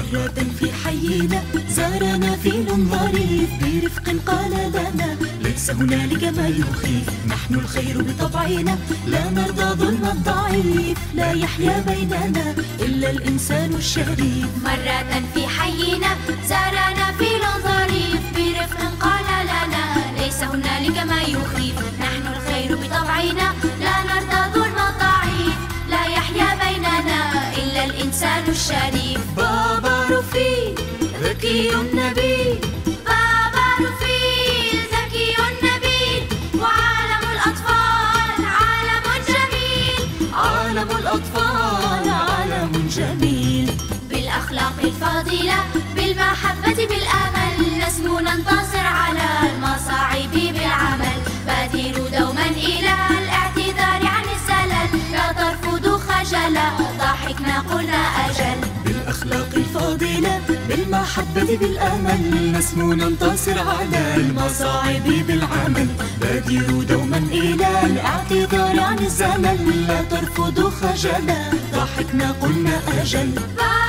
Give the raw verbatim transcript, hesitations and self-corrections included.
مرة في حينا زارنا فيل ظريف برفق قال لنا ليس هنالك ما يخيف، نحن الخير بطبعنا لا نرضى ظلم الضعيف، لا يحيا بيننا إلا الإنسان الشريف. مرة في حينا زارنا فيل ظريف برفق قال لنا ليس هنالك ما يخيف، نحن الخير بطبعنا لا نرضى ظلم الضعيف، لا يحيا بيننا إلا الإنسان الشريف. بابا رفيق ذكي نبيل، بابا رفيق ذكي نبيل، وعالم الأطفال عالم جميل، عالم الأطفال عالم جميل. بالأخلاق الفاضلة بالمحبة بالأمل نسمو ننتصر على المصاعب بالعمل، بادروا دوما إلى الاعتذار عن الزلل، لا ترفضوا خجلا ضحكنا قلنا أجل. بالأخلاق الفاضلة بالمحبة بالأمل نسمو ننتصر على المصاعب بالعمل، بادروا دوما إلى الاعتذار عن الزلل، لا ترفضوا خجلا ضحكنا قلنا أجل.